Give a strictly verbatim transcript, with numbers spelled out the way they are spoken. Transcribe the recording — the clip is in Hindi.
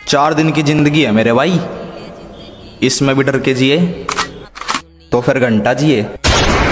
चार दिन की जिंदगी है मेरे भाई, इसमें भी डर के जिए तो फिर घंटा जिए।